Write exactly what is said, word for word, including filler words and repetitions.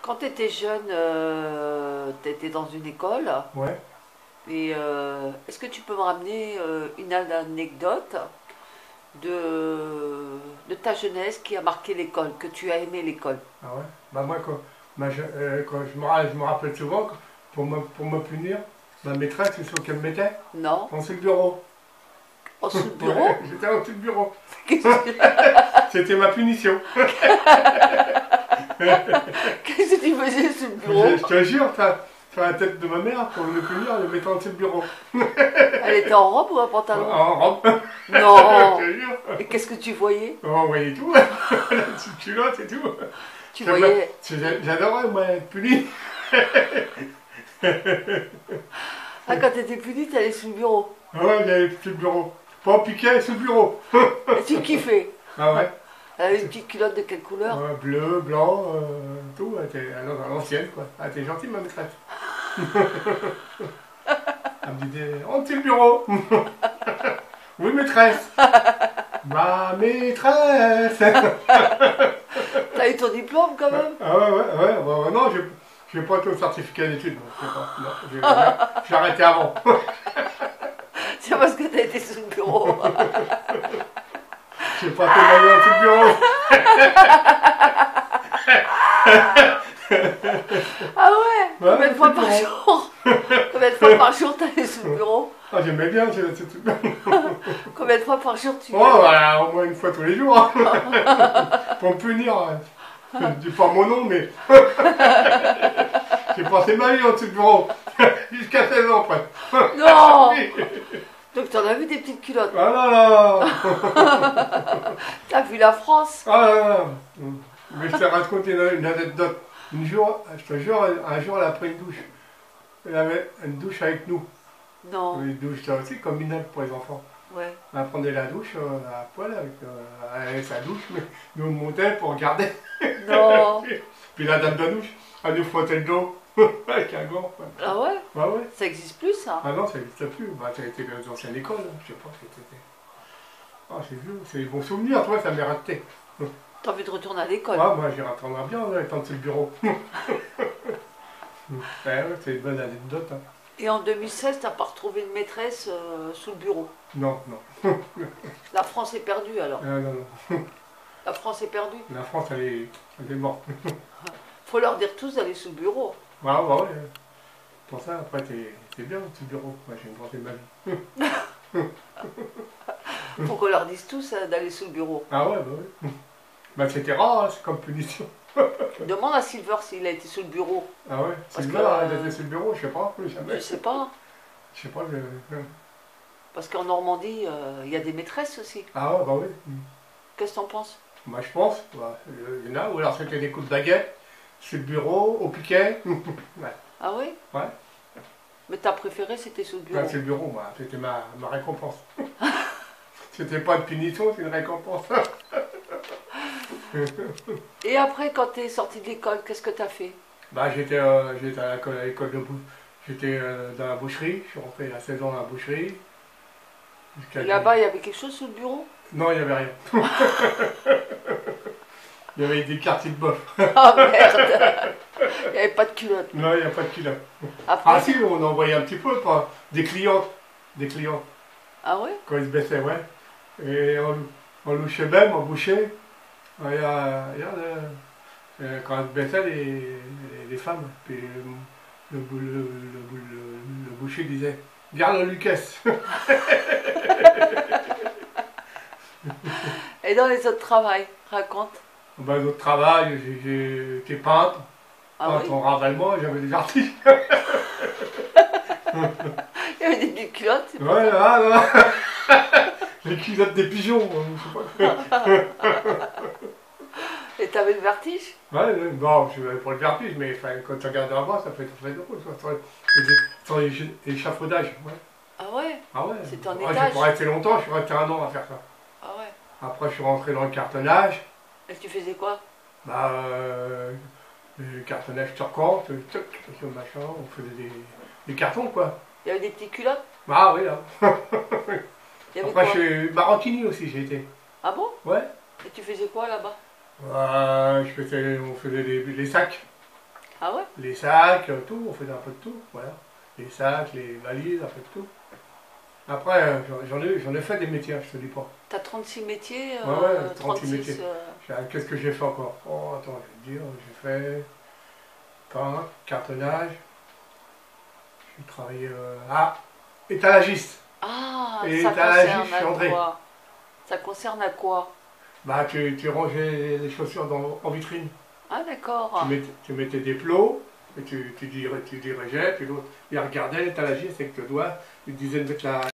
Quand tu étais jeune, euh, tu étais dans une école. Ouais. Et euh, est-ce que tu peux me ramener euh, une anecdote de, de ta jeunesse qui a marqué l'école, que tu as aimé l'école? Ah ouais. Bah moi, quand, ma je- euh, quand je, me, ra- je me rappelle souvent, que pour me, pour me punir, ma maîtresse, c'est ce qu'elle me mettait Non? en dessous le bureau. En sous le Ouais, bureau? j'étais en dessous le bureau. Qu'est-ce que C'était ma punition. qu'est-ce que tu faisais sous le Je, bureau? je te jure, ça, sur la tête de ma mère, pour me punir, elle me mettait en dessous le bureau. Elle était en robe ou en En, pantalon? en robe. Je Non! te jure. Et qu'est-ce que tu voyais? On voyait tout. La petite culotte et tout. Tu J'aimais- voyais... j'a- J'adorais, moi, être puni. Ah, quand tu étais puni, tu allais sous le bureau. Ah ouais, j'allais sous le bureau. Pas au piquet, sous le bureau. Et tu kiffais. Ah ouais. Elle avait une petite culotte de quelle couleur? Ouais, bleu, blanc, euh, tout. Elle était alors, à l'ancienne, quoi. Elle était gentille, ma maîtresse. Elle me disait, on tire le bureau. Oui, maîtresse. Ma maîtresse. T'as eu ton diplôme quand même? Ah ouais, ouais, ouais. Bah, bah, non, j'ai j'ai pas été au certificat d'études. Moi, je sais pas. Non, j'ai j'ai arrêté avant. C'est parce que t'as été sous le bureau. J'ai pas fait ma vie en dessous le bureau. Ah ouais? Ouais, Combien de fois sous le par bureau. jour? Combien de fois par jour t'allais sous le bureau? Ah, j'aimais bien, c'est c'est tout. Combien de fois par jour tu y Oh, allais? voilà, au moins une fois tous les jours. Hein. Pour me punir. Hein. Je dis pas mon nom, mais. J'ai passé ma vie en dessous du bureau. Jusqu'à seize ans, après. Non! Donc t'en as vu des petites culottes. Ah là là. T'as vu la France? Ah là là. Mais je t'ai raconté une, une anecdote. Un jour, je te jure, un jour, elle a pris une douche. Elle avait une douche avec nous. Non. Une douche, ça aussi, communale pour les enfants. Ouais. Elle prenait la douche euh, à poil avec, euh, avec sa douche, mais nous on montait pour regarder. Non. Puis la dame de douche, elle nous frottait le dos avec un gant. Quoi. Ah ouais? Ah ouais. Ça existe plus ça? Ah non, ça n'existe plus. Bah, ça a été dans l'ancienne école, hein. Je sais pas, c'était. Ah, c'est vieux, c'est des bons souvenirs, toi, ça m'est raté. T'as envie de retourner à l'école? Ah, moi j'y retournerai bien, là, étant sur le bureau. Ouais, ouais, c'est une bonne anecdote. Hein. Et en deux mille seize, t'as pas retrouvé une maîtresse euh, sous le bureau? Non, non. La France est perdue alors. Ah, non, non. La France est perdue. La France, elle est, elle est morte. Faut leur dire tous d'aller sous le bureau. Ouais, ouais, ouais. Pour ça, après, t'es t'es bien au-dessus du bureau. Moi, j'ai une grande de ma vie. Faut qu'on leur dise tous euh, d'aller sous le bureau. Ah ouais, bah oui. Bah, c'était rare, hein, c'est comme punition. Demande à Silver s'il a été sous le bureau. Ah ouais, Parce c'est que, bien, euh, elle était sur le bureau, je sais pas, jamais. Je sais pas. Je sais pas, je... Parce qu'en Normandie, euh, il y a des maîtresses aussi. Ah ouais, bah oui. Qu'est-ce que t'en penses? Moi, je pense, bah, il y en a, ou alors c'était des coups de baguette, sur le bureau, au piquet. Ouais. Ah oui? Ouais. Mais ta préférée, c'était sous le bureau. Bah, c'est le bureau, moi, c'était ma, ma récompense. C'était pas une punition, c'est une récompense. Et après, quand t'es sorti de l'école, qu'est-ce que t'as fait? Bah, j'étais euh, j'étais à l'école à l'école de bou- J'étais euh, dans la boucherie, je suis rentré à seize ans dans la boucherie. Jusqu'à- Et là-bas, il y avait quelque chose sous le bureau? Non, il n'y avait rien. Il y avait des quartiers de boeuf. Ah merde! Il n'y avait pas de culotte. Non, il n'y a pas de culotte. Après? Ah si, on envoyait un petit peu, pas des clientes. Des clientes, Ah ouais? quand ils se baissaient, ouais. Et on, on louchait même, on bouchait. Regarde, regarde euh, euh, quand elles se baissaient, les, les, les femmes. Puis le, le, bou- le, le, bou- le- le boucher disait, garde le Lucas. Et dans les autres travails, raconte. Ben, d'autres travail, j'ai- j'ai été peintre. Ah Peintre oui? en ravalement, j'avais des artistes. Il y avait des petites culottes, c'est pas Ouais, ça? là, là. Les culottes des pigeons, je sais pas. Et t'avais le vertige? Ouais, ouais, bon, je vais pour le vertige, mais enfin, quand tu regardes en bas, ça fait très drôle. Ça, sur les, sur les écha- échafaudages, ouais. Ah ouais? Ah ouais. C'était en Ouais, étage? j'ai pas resté longtemps, je suis resté un an à faire ça. Ah ouais. Après, je suis rentré dans le cartonnage. Et tu faisais quoi? Bah, euh, le cartonnage turquoise, toc, toc, machin, on faisait des, des cartons, quoi. Il y avait des petites culottes? Ah oui, là. Il y avait Après, quoi? je suis maroquinier aussi, j'ai été. Ah bon? Ouais. Et tu faisais quoi là-bas? Euh, je faisais, on faisait des, des sacs. Ah ouais? Les sacs, euh, tout, on faisait un peu de tout, voilà. Les sacs, les valises, un peu de tout. Après, euh, j'en j'en ai, j'en ai fait des métiers, hein, je te dis pas. T'as trente-six métiers, Ouais, ouais, euh, trente-six trente-six. métiers. euh, J'ai- Qu'est-ce que j'ai fait encore? Oh, attends, je vais te dire, j'ai fait peint, cartonnage, j'ai travaillé euh, ah, étalagiste. Ah, Et ça étalagiste concerne à chandré. quoi? Ça concerne à quoi? Bah, tu, tu rangeais les chaussures dans- en vitrine. Ah Tu d'accord. mettais, tu mettais des plots, et tu, tu, dir- tu dirigeais, puis l'autre, il regardait l'étalagiste avec le doigt, il disait de mettre la,